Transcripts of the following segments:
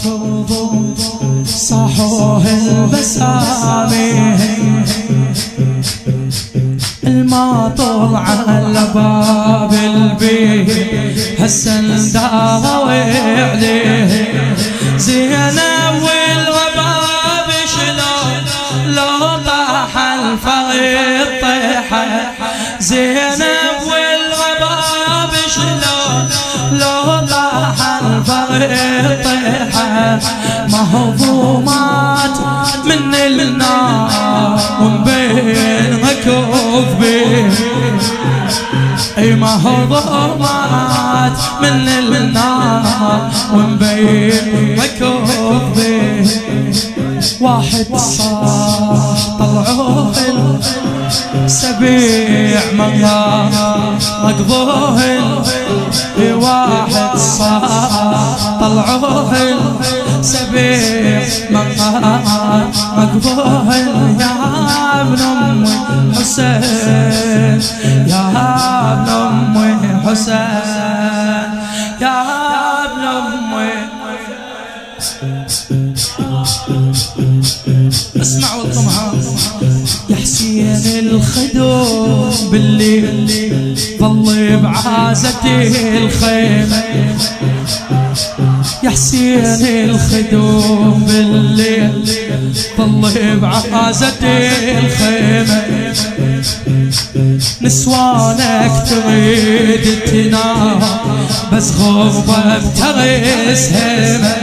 ترضوا صاحوه البسامي الماطر على باب البيت هسه نداوي عليه زينب والرباب شلون لو طاح الفريد طيحه زينب والرباب شلون لو طاح الفريد طيحه مهضومات من النار ومبينها كذبه اي مهضومات من النار ومبينها كذبه واحد صار طلعوه سبيع مرة مقبوه واحد صار طلعوه سبيع مرة مقبوه يا ابن أمي حسين يا ابن أمي حسين يا ابن أمي اسمعوا الطمعان يا حسين الخدوم بالليل ظل بعازتي الخيمة يا حسين الخدوم بالليل ظل بعازتي الخيمة نسوانك تريد تنام بس غربة بتغيس هيمة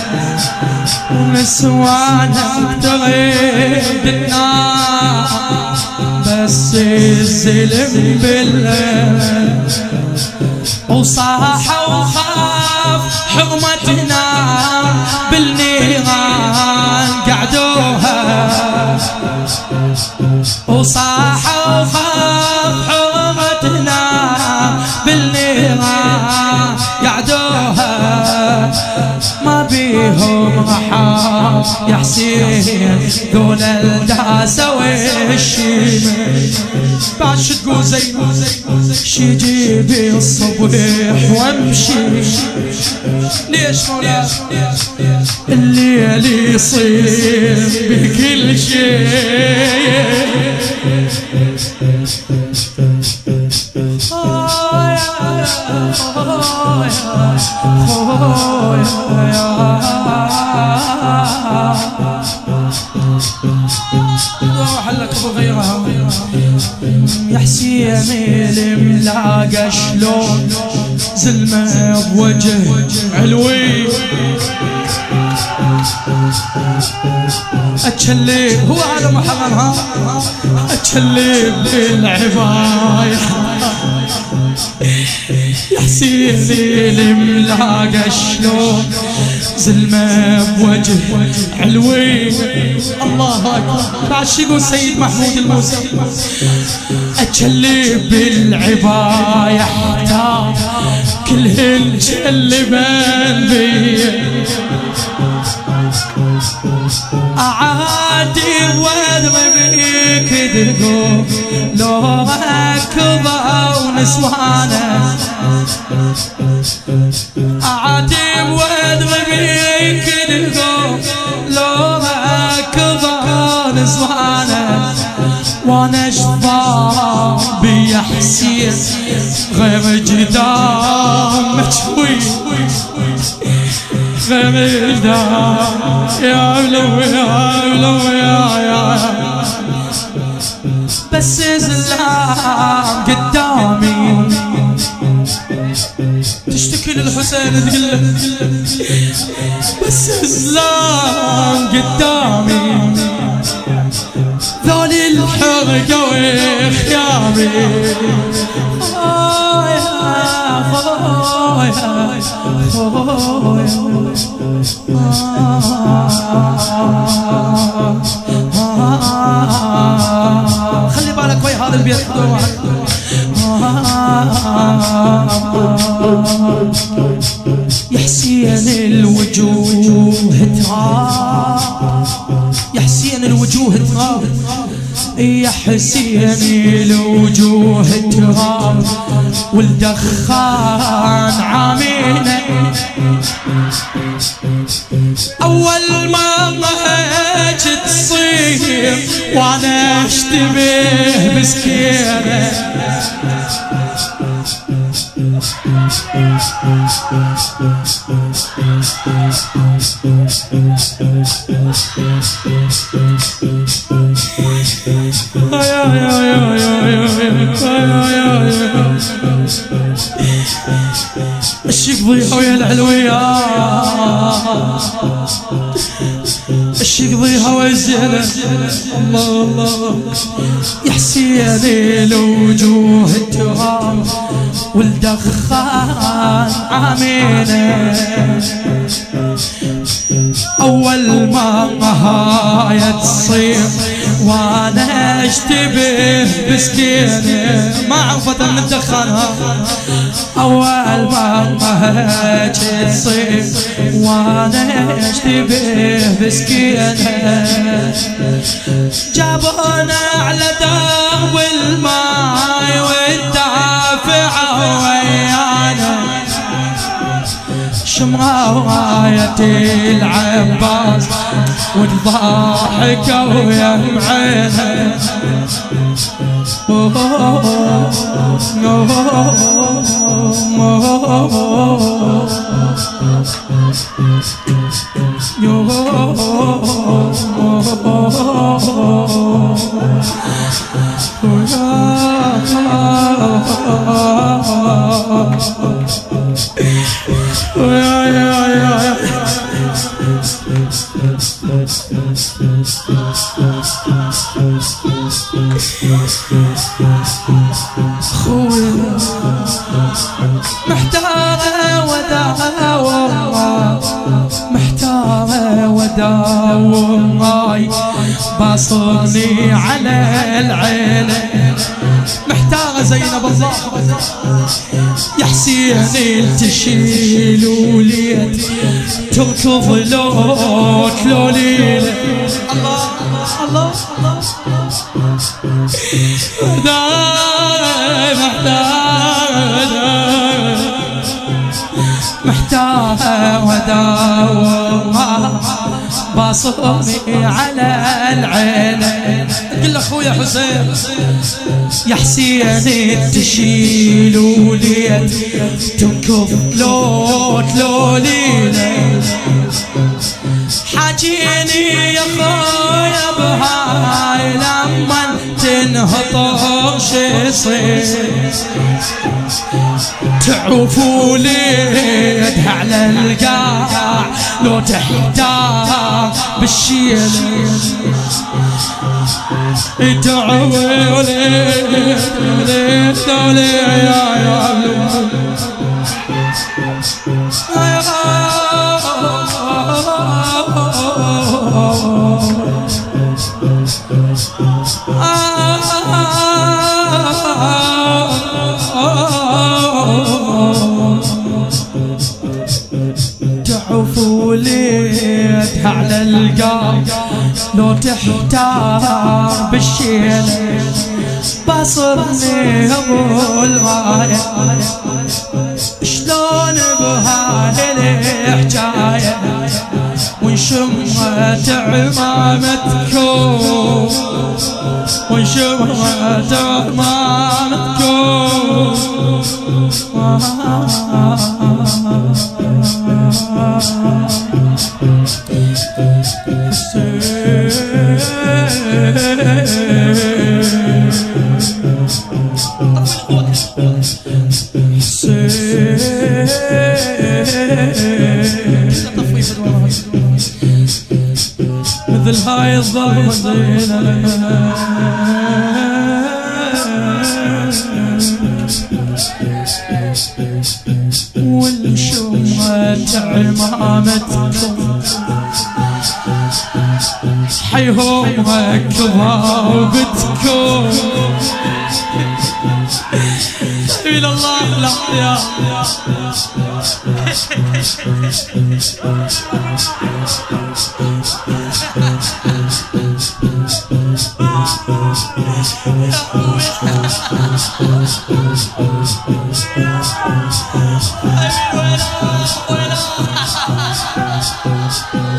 ونسوانك تريد تنام بس الزلم بالليل وصاح وخاف حرمتنا بالنيران قعدوها وصاح وخاف حرمتنا بالنيران قعدوها ما بيهم رحام يا حسين دون الداسة والشيمة بعد شو تقول شي جيبي الصبح وامشي ليش مولا الليل يصير بكل شيء يا حسين الملاقى شلون زلمة بوجه علوي اتشلب هو هذا محرم ها اتشلب بالعباية يا حسين الملاقى شلون زلمة بوجه علوي الله اكبر بعد شي يقول سيد محمود الموسى اتشلب بالعباية احتار كلهن شلبان بيا اعادي واضرب بيك دقو لو ركضوا ونسوانا اعادي واضرب بيك دقو لو ركضوا ونسوانا وانا شفار بيا حسين غير جدام مشوي غير جدام يا علوي يا علوي يا بس زلام قدامي تشتكي للحسين تقول له بس زلام قدامي ذولي الحرقة وخيامي خلي بالك ويا هذا البيت يا حسين الوجوه تراب يا حسين الوجوه تراب يا حسين الوجوه تراب والدخان عامينا أول ما هيك تصير وأنا أشتبه بسكينة الشيك ضيحة ويا العلوية الشيك ضيحة ويا الزينة الله الله يا حسين الوجوه التراب والدخان عامينه أول ما هاي تصير وانا اشتبه بسكينة ما عرفت ان الدخانها أول ما تصير وانا اشتبه بسكينة جابونا على درب الماي والدافعة ويانا شمراية العباس والضاحكة ويم عينها محتارة وداوم محتارة وداوم باصرني على العين محتارة زينب الله يا حسين تشيل وليت تركض لوت لوليلة الله الله محتارة وداوم باصرني على العين قل اخويا حسين يا حسين تشيل وليت تنكب لوت لوليلة حاجيني يا خويا بهاي لما تنهطر شي يصير تعوف وليد على القاع لو تحتار بالشيل تعوف وليد تعوف وليد على القاع لو تحتار بالشيل بصرني ابو الغاية شلون بهاي الحجاية وانشمت عمامتكم وانشمت مثل هاي الضربة زينة والشمعة عمامتكم حيهم كذابتكم إلى الله الأحياء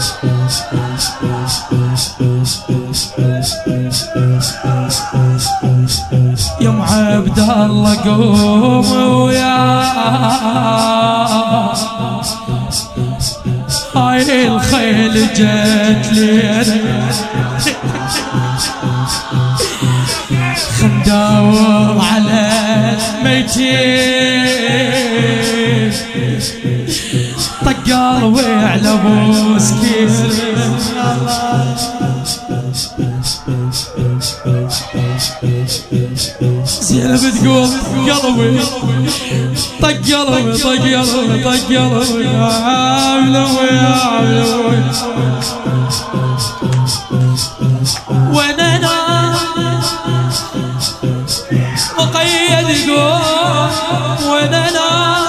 يا ام عبد الله قوم ويا هاي الخيل جت لي خنداور على ميتين طق قلبي على بوسكير زينب تقول قلبي طق قلبي طق قلبي طق قلبي يا علوي يا علوي وين انا مقيد يقول وين انا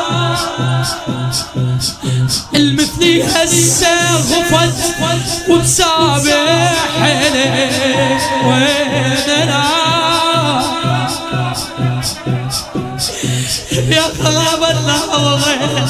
المثلي هسه غفت ومسابح عليه وين انا يا خراب النهر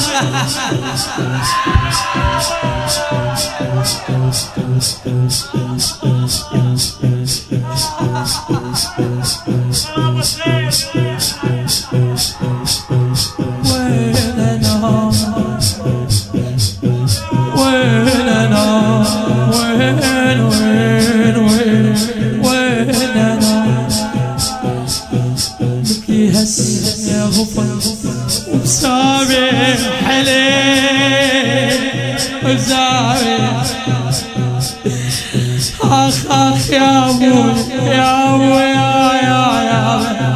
يا غفر وبسابح عليه وسابح اخ اخ يا ابو يا ابو يا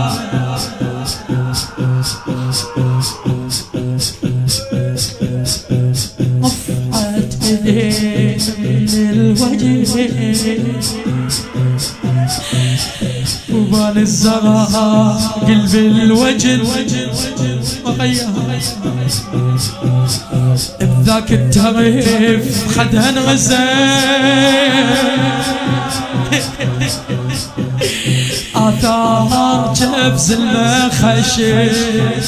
رفعت ايديه من الوجه وبان الزرع قلب الوجل بذاك التريف خدها انغزل آثار جبز المخشش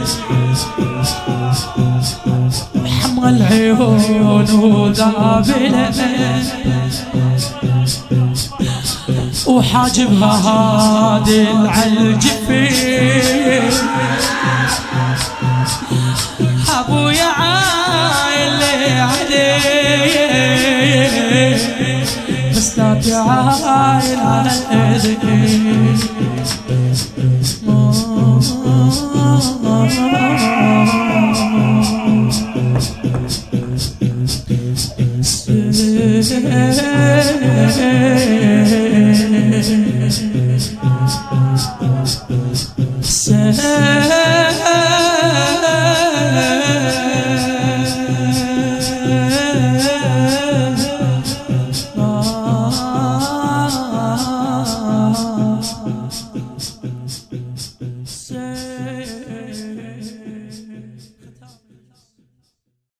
حمر العيون وذابلة وحاجبها هادل عالجفين ابويا عايل عليه بس لا تعايل على ايدي سلام